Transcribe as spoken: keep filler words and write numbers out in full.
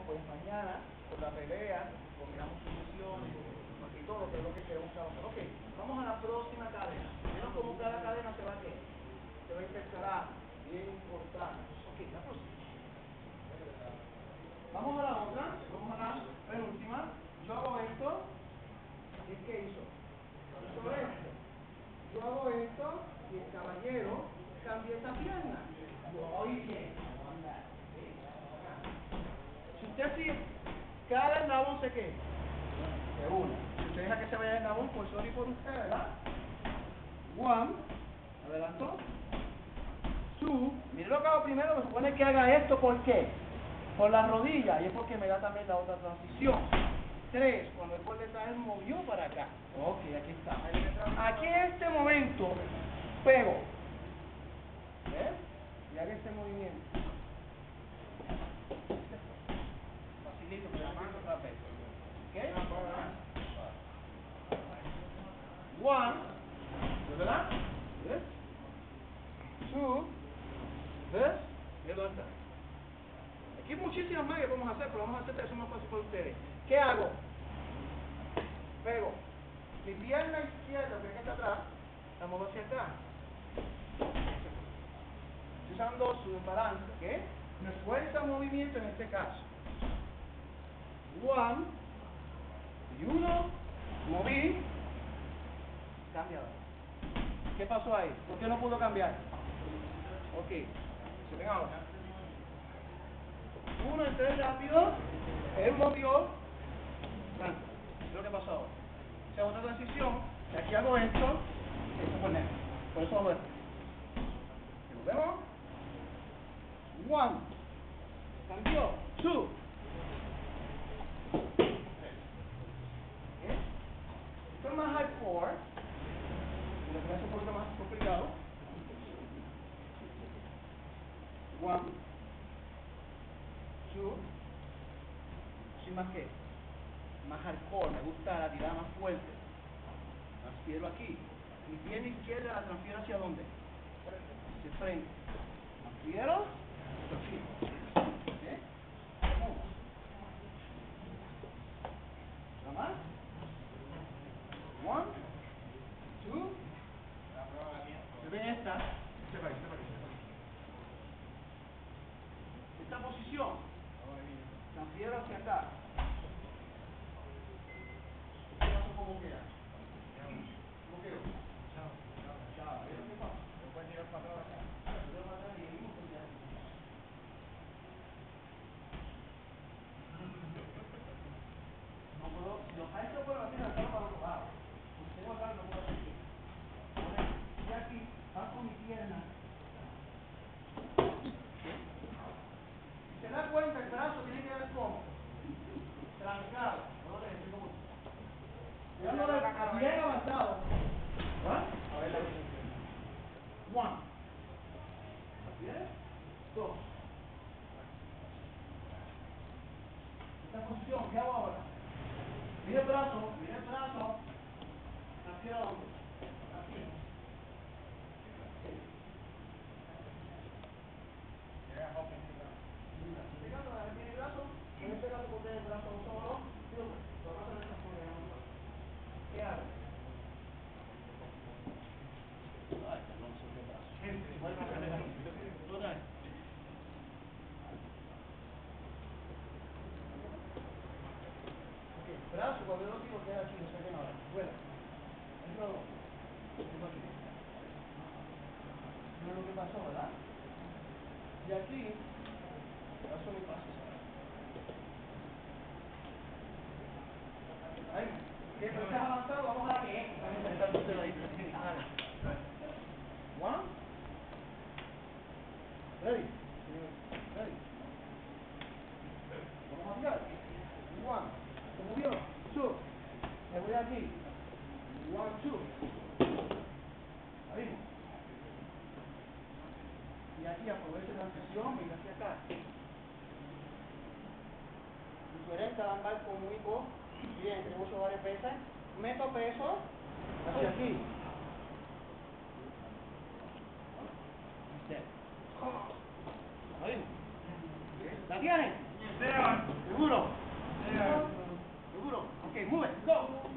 pues mañana, por la pelea, combinamos posiciones y todo, que es lo que queremos trabajar. Ok, vamos a la próxima cadena. ¿Vieron cómo cada cadena se va a qué? Se va a intercalar. Bien importante. Ok, la próxima. Vamos a la otra, vamos a la penúltima. Yo hago esto. ¿Y qué hizo? Hizo esto. Yo hago esto y el caballero cambia esta pierna. Muy bien. Si usted sigue, cada eslabón se qué? Se une. Si usted deja que se vaya el eslabón, por solo y por usted, ¿verdad? One. Adelanto. Two. Mire lo que hago primero, me supone que haga esto, ¿por qué? Por la rodilla, y es porque me da también la otra transición. Tres, cuando el borde traje movió para acá. Ok, aquí está. Aquí en este momento, pego. ¿Ves? Y haga este movimiento. Facilito, pero la mano otra vez. ¿Ok? One. ¿Verdad? ¿Ves? Two. ¿Ves? ¿Y dónde está? Aquí hay muchísimas más que podemos hacer, pero vamos a hacer eso más fácil para ustedes. ¿Qué hago? Pego. Mi pierna izquierda, que está atrás, la muevo hacia acá. Estoy usando su balance, ¿ok? Me fuerza movimiento en este caso. One. Y uno. Moví. Cambia ahora. ¿Qué pasó ahí? ¿Por qué no pudo cambiar? Ok. Se ven ahora. Uno, entré rápido. Él movió. Blanco. ¿Qué es lo que pasó ahora? Segunda transición. Y aquí hago esto. Esto fue negro. Por eso hago esto. ¿Lo vemos? One. Cambió. Two. ¿Eh? Esto es más hardcore. Lo que hace un poquito más complicado. One. Two. Sin más que. Más hardcore. Me gusta la tirada más fuerte. Transfiero aquí. Mi pierna izquierda la transfiero hacia dónde? Hacia el frente. Transfiero. Transfiero. ¿Eh? ¿Una más? One. Two. ¿Se ven esta? Se va, se va, se va. Esta posición. Transfiero hacia acá. ¿Qué pasa como queda? ¿Cómo quedó? Chao. Chao. ¿Qué pasa? Lo puedes tirar para atrás acá. Lo tiro para atrás y venimos con ya. No puedo, si los hay que puedo hacer acá para otro lado. Si tengo acá no puedo hacer aquí. Y aquí, bajo mi pierna. ¿Se da cuenta? El brazo tiene que ver como trancado. No lo tengo como. Dándole bien avanzado. ¿Ah? A ver la posición. One. ¿Bien? Dos. Esta posición, ¿qué hago ahora? Mira el brazo, mira el brazo. Transfiero a dónde? Aquí. Pegando, a ver, tiene el brazo. Voy a pegarlo porque el brazo solo. Digo, los brazos no se pueden. ¿Qué hago? Ay, no sé qué brazo. Gente, vuelve a poner ahí. Otra vez. Ok, brazo, cuando yo lo tiro, queda aquí, no sé qué nada. Fuera. Entro dos. Entro aquí. No es lo que pasó, ¿verdad? Y aquí, brazo mi paso. Ahí. ¿Qué? ¿Pero estás avanzado? Vamos a la que es. Vamos a intentar hacerlo ahí. Dale. One. Ready. Ready. Vamos a tirar. One. Se movió. Two. Me voy aquí. One, two. Ahí. Y aquí aprovecho la transición, mira hacia acá. Diferente al andar con un hipo. Bien, que uso varias veces. Meto peso hacia aquí. Ahí. ¿La tienes? ¿Seguro? ¿Seguro? Ok, move it, go.